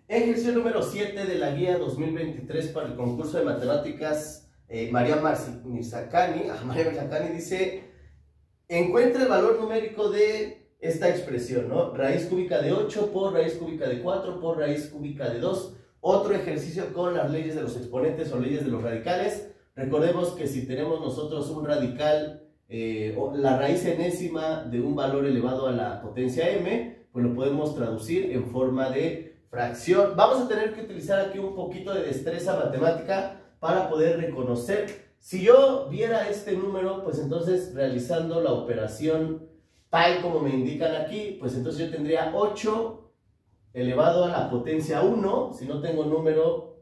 Ejercicio número 7 de la guía 2023 para el concurso de matemáticas María Mirzacani dice: encuentra el valor numérico de esta expresión, ¿no? Raíz cúbica de 8 por raíz cúbica de 4 por raíz cúbica de 2. Otro ejercicio con las leyes de los exponentes o leyes de los radicales. Recordemos que si tenemos nosotros un radical, o la raíz enésima de un valor elevado a la potencia m, pues lo podemos traducir en forma de fracción. Vamos a tener que utilizar aquí un poquito de destreza matemática para poder reconocer. Si yo viera este número, pues entonces realizando la operación tal como me indican aquí, pues entonces yo tendría 8 elevado a la potencia 1. Si no tengo número,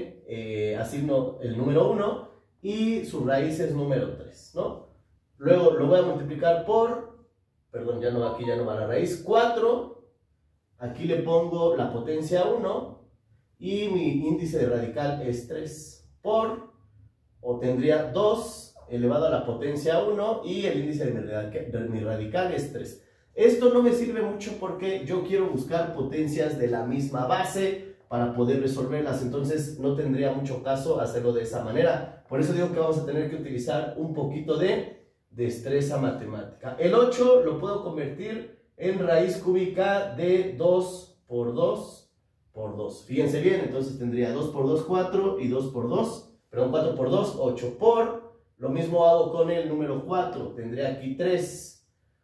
le asigno el número 1 y su raíz es número 3, ¿no? Luego lo voy a multiplicar por, perdón, aquí ya no va la raíz, 4. Aquí le pongo la potencia 1 y mi índice de radical es 3 por, o tendría 2 elevado a la potencia 1 y el índice de mi radical es 3. Esto no me sirve mucho porque yo quiero buscar potencias de la misma base para poder resolverlas, entonces no tendría mucho caso hacerlo de esa manera. Por eso digo que vamos a tener que utilizar un poquito de destreza matemática. El 8 lo puedo convertir en raíz cúbica de 2 por 2 por 2. Fíjense bien, entonces tendría 2 por 2, 4 y 2 por 2, perdón, 4 por 2, 8 por, lo mismo hago con el número 4, tendría aquí 3,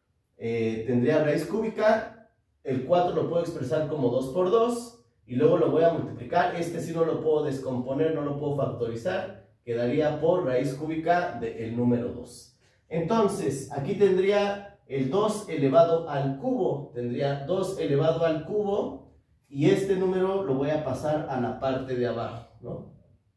tendría raíz cúbica, el 4 lo puedo expresar como 2 por 2 y luego lo voy a multiplicar. Este sí no lo puedo descomponer, no lo puedo factorizar, quedaría por raíz cúbica del número 2. Entonces, aquí tendría el 2 elevado al cubo, tendría 2 elevado al cubo y este número lo voy a pasar a la parte de abajo, ¿no?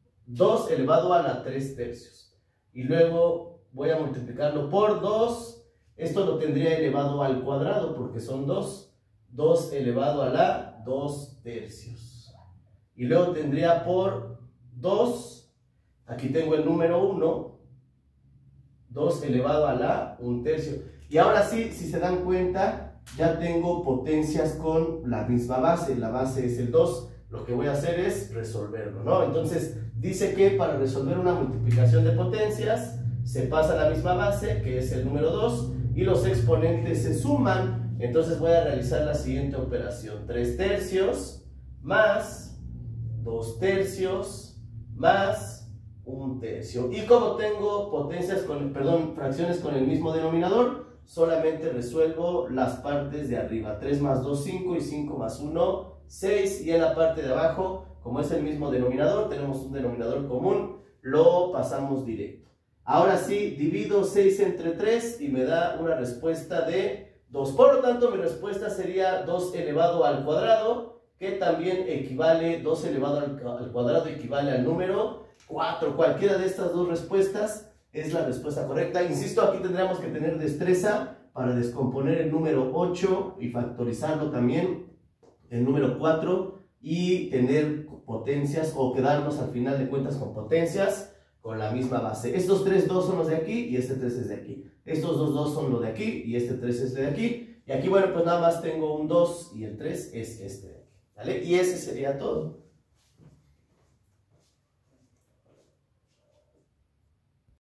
2 elevado a la 3 tercios y luego voy a multiplicarlo por 2, esto lo tendría elevado al cuadrado porque son 2, 2 elevado a la 2 tercios y luego tendría por 2, aquí tengo el número 1, 2 elevado a la 1 tercio. Y ahora sí, si se dan cuenta, ya tengo potencias con la misma base. La base es el 2. Lo que voy a hacer es resolverlo, ¿no? Entonces, dice que para resolver una multiplicación de potencias, se pasa a la misma base, que es el número 2, y los exponentes se suman. Entonces voy a realizar la siguiente operación. 3 tercios más 2 tercios más 1 tercio. Y como tengo fracciones con el mismo denominador, solamente resuelvo las partes de arriba. 3 más 2, 5 y 5 más 1, 6. Y en la parte de abajo, como es el mismo denominador, tenemos un denominador común, lo pasamos directo. Ahora sí, divido 6 entre 3 y me da una respuesta de 2. Por lo tanto, mi respuesta sería 2 elevado al cuadrado, que también equivale, 2 elevado al cuadrado equivale al número 4. Cualquiera de estas dos respuestas es la respuesta correcta. Insisto, aquí tendríamos que tener destreza para descomponer el número 8 y factorizarlo también, el número 4, y tener potencias o quedarnos al final de cuentas con potencias con la misma base. Estos 2 son los de aquí y este 3 es de aquí. Estos 2 son los de aquí y este 3 es de aquí. Y aquí, bueno, pues nada más tengo un 2 y el 3 es este de aquí, ¿vale? Y ese sería todo.